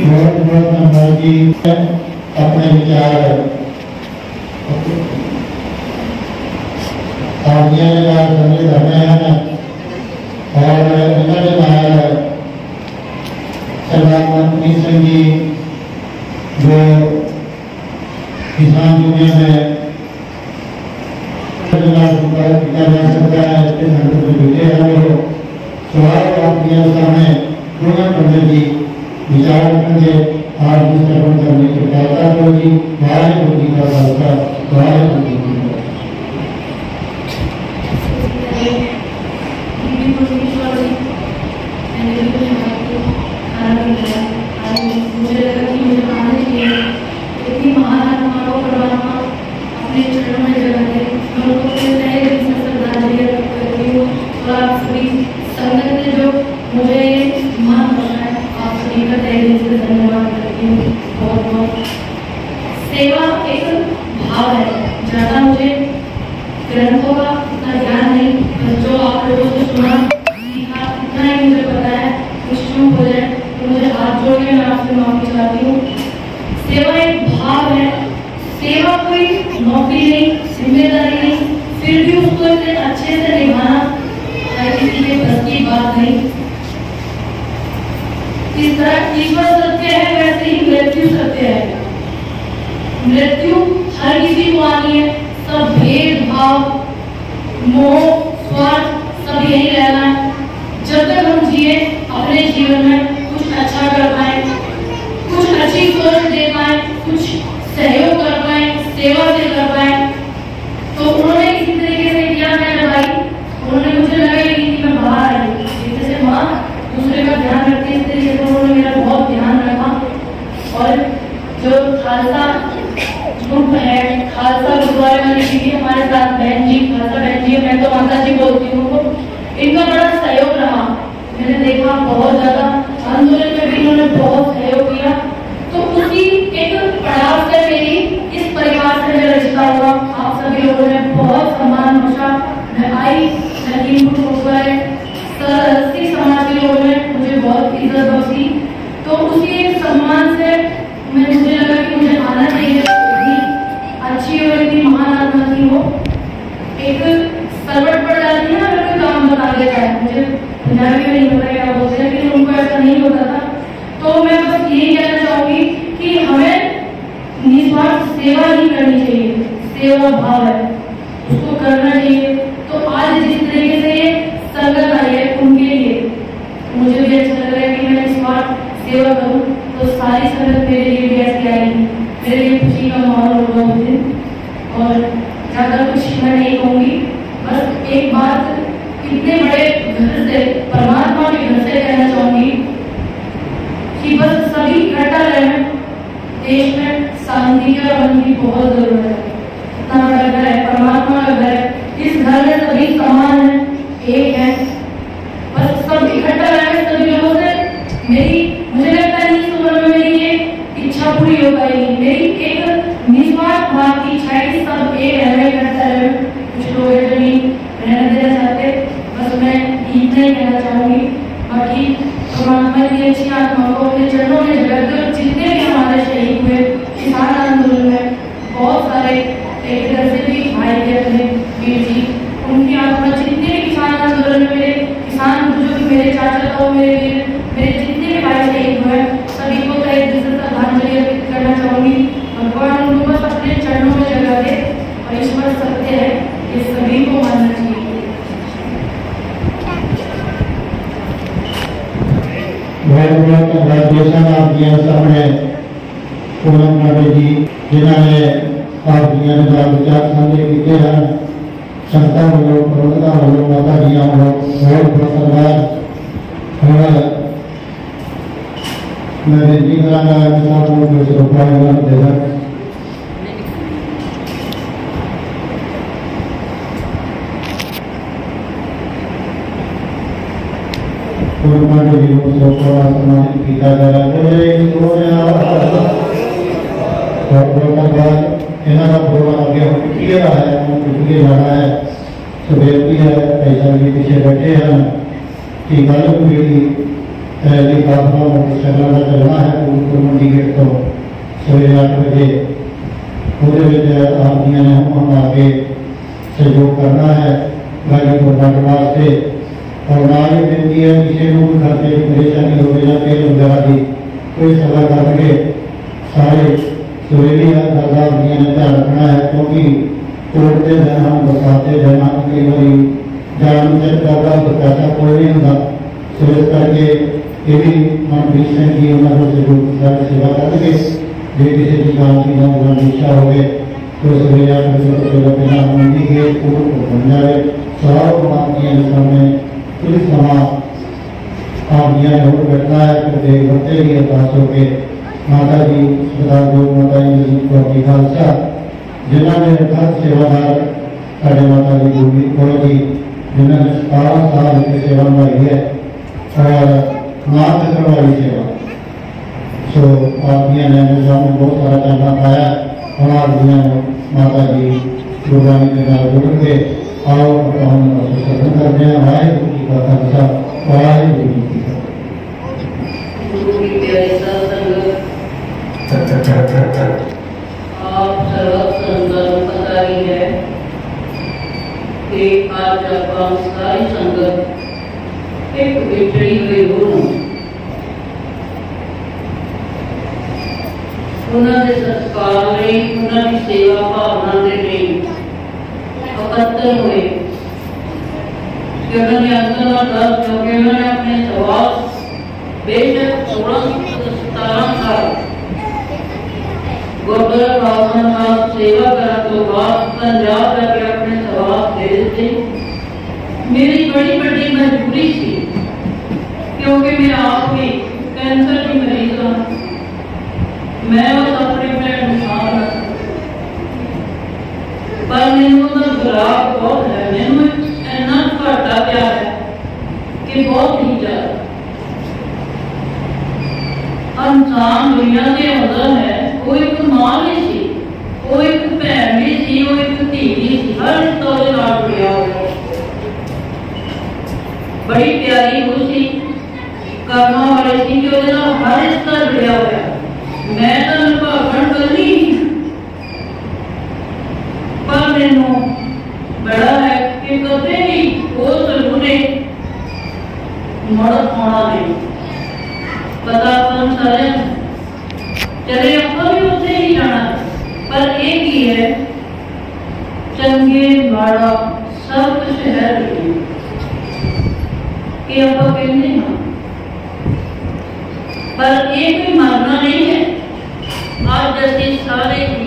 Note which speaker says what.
Speaker 1: बहुत बहुत धन्यवाद जी। अपने विचार आज्ञा संगे धरने हैं और इन्होंने बाहर सरदार मनमीत सिंह जी जो किसान यूनियन है विचार रखेंगे आज श्रवण करने की प्रार्थना होगी। वाहेगुरु जी का खालसा वाहेगुरु जी की
Speaker 2: मुझे लगा कि मुझे आना चाहिए। इतनी महान आत्मा को परमात्मा अपने चरणों में जगह दे, मैं उनको अपने तहे दिल से श्रद्धांजलि अर्पित करती हूँ। और आप सभी संगत ने जो मुझे ये मान बख्शा है, आप सभी का तहे दिल से धन्यवाद करती हूँ। बहुत बहुत सेवा एक भाव है। ज़्यादा मुझे ग्रंथों का उतना ज्ञान नहीं, पर जो आप लोगों से सुना सीखा इतना ही मुझे पता है। कुछ चूक हो जाए तो मुझे हाथ जोड़ के मैं आपसे माफी चाहती हूँ। सेवा एक भाव है। सेवा कोई नौकरी नहीं, जिम्मेदारी नहीं, फिर भी उसको इतने अच्छे से निभाना किसी के बस की बात नहीं। इस तरह ईश्वर सत्य है, वैसे ही मृत्यु सत्य है। मृत्यु हर किसी को आनी है। सब भेदभाव, मोह, स्वार्थ सब यही रहना है। जब तक हम जिए अपने जीवन में कुछ अच्छा कर पाए, कुछ अच्छी सोच दे पाए, कुछ सहयोग कर पाए, सेवा से कर पाए। तो उन्होंने इसी तरीके से किया मेरे भाई। उन्होंने मुझे लगा कि मैं बाहर आई, जैसे माँ दूसरे का ध्यान रखती है, इस तरीके से उन्होंने मेरा बहुत ध्यान रखा। और जो खालसा ग्रुप है, खालसा गुरुद्वारे में भी हमारे साथ बहन जी, खालसा बहन जी, मैं तो माता जी बोलती हूँ, इनका बड़ा सहयोग रहा। मैंने देखा बहुत ज्यादा आंदोलन में भी इन्होंने बहुत सहयोग किया। तो उसी एक पड़ाव से मेरी इस परिवार से मेरा रिश्ता हुआ। आप सभी लोगों ने बहुत सम्मान बख्शा। मैं आई गुरुद्वारे सरस्वती समाज के लोगों ने मुझे बहुत इज्जत बख्शी। तो उसी एक सम्मान से मुझे लगा कि मुझे आना चाहिए। अच्छी और इतनी महान आत्मा थी वो। एक सरवट पड़ जाती है ना, अगर कोई काम बता देता है, मुझे पंजाबी में नहीं पता क्या बोलते हैं, लेकिन उनको ऐसा नहीं होता था। तो मैं बस यही कहना चाहूंगी कि हमें निस्वार्थ सेवा ही करनी चाहिए। सेवा भाव है, उसको करना चाहिए। तो आज जिस तरीके से ये संगत आई है उनके लिए मुझे भी अच्छा लग रहा है कि मैं निस्वार्थ सेवा करूं। तो सारी संगत मेरे लिए भी ऐसी आएगी, मेरे लिए खुशी का माहौल होगा उस दिन। और ज्यादा कुछ मैं नहीं कहूंगी, बस एक बात इतने बड़े घर से, परमात्मा के घर से कहना चाहूंगी कि बस सभी इकट्ठा रहें। देश में शांति का रहने की बहुत जरूरत है। इतना बड़ा घर है, परमात्मा का घर है। इस घर में सभी समान है, एक है। बस सब इकट्ठा रहें सभी लोगों से। मुझे लगता है इस उम्र में मेरी ये इच्छा पूरी हो पाएगी। मेरी एक निस्वार्थ भाव की इच्छा है कि सब एक रहे, इकट्ठा रहे। कुछ लोग जो नहीं रहना देना चाहते, बस मैं इतना ही कहना चाहूंगी। बाकी परमात्मा की अच्छी आत्मा को अपने चरणों में जगह दे। जितने भी हमारे शहीद हुए किसान आंदोलन में, बहुत सारे एक तरह से भी भाई थे अपने वीर जी, उनकी आत्मा जितने भी किसान आंदोलन में मेरे किसान बुजुर्ग, मेरे चाचा ताऊ, मेरे वीर, मेरे जितने भी भाई शहीद हुए, सभी को तहे दिल से श्रद्धांजलि अर्पित करना चाहूंगी। भगवान उनको बस अपने चरणों में जगह दे। और ईश्वर सत्य है, ये सभी को मानना चाहिए।
Speaker 1: बहुत बहुत ग्रेजुएशन आप जी सामने पूनम नाडे जी जिन्होंने आप जी ने विचार साझे किए हैं। संतां वालों, प्रबंधकों वालों, माता जी वालों बहुत बहुत धन्यवाद। मैं बेनती करांगा कि साहब को सरकार देगा। सम्मानित किया जा रहा है। इन्होंने प्रोग्राम अगे पिछले का है, पिछले जाना है। तो बेनती है भाई साहब जी पीछे बैठे हैं कि गल हुई रैली काफला मोटरसाइकिलों का चलना है फूलपुर मंडी गेट तो सवेरे 8 बजे आप ने हम आगे सहयोग करना है गाजीपुर बंड वास्ते। और ना ही बेनती है किसी को भी खर्चे की परेशानी हो या तेल वगैरह की कोई सलाह करके सारे सवेरे सरकार ने ध्यान रखना है, क्योंकि तोड़ते दिन हम बरसाते दिन हम कई बार जान का पैसा कोई नहीं होता। तो इस करके ये भी मनप्रीत सिंह जी उन्होंने सहयोग सेवा करके जो किसी की काम की इच्छा हो गए तो सवेरे 8 बजे पहला मंडी गेट बन जाए। सब मांगियां सामने कुछ समा आगियां जरूर बैठना है तो देख बच्चे की अरदास हो के माता जी सरदार जो माता जी को की खालसा जिन्होंने हर सेवादार साढ़े माता जी गुरमीत कौर जी जिन्होंने 17 साल की सेवा निभाई है और नाथ करवाई सेवा। सो आगियां ने सामने बहुत सारा चंगा पाया और आगियां माता जी गुरबाणी के नाल जुड़ के आओ हम सत्संग करते हैं। वाहिगुरू जी का खालसा वाहिगुरू जी की फतेह।
Speaker 3: आप सर्व संगत पता ही है कि आज आप सारी संगत एक विचड़ी हुई हो उन्होंने संस्कार ਲਈ उन्होंने सेवा भावना के लिए इकट्ठे हुए कि उन्होंने अंदर दस क्योंकि उन्होंने अपने सवाल बेशक 16-17 साल गुरुद्वारा भावना का सेवा करने तो बाद पंजाब जाके अपने सवाल दे दिए। मेरी बड़ी बड़ी मजबूरी थी क्योंकि मैं आप भी कैंसर की मरीज हूँ। मैं उस अपने भैन नुकसान पर मैनू तो गुलाब बहुत है, मैनू इन्ना घाटा पिया है कि बहुत ही ज्यादा इंसान दुनिया के अंदर है। वो एक मां भी थी, वो एक भैन भी थी, वो एक धी भी थी, हर रिश्ता उसके नाल जुड़िया हुआ। बड़ी प्यारी वो सी कर्मा वाली थी कि उसके नाल हर रिश्ता जुड़िया हुआ। मैं तो निभावन करी पर मैनू बड़ा है कि कदे भी वो सलूने मुड़ आना नहीं। पता अपन सारे चले अपन भी उत्थे ही जाना, पर एक ही है चंगे माड़ा सब कुछ है कि आप कहते हैं पर एक भी मारना नहीं है। आज जैसे सारे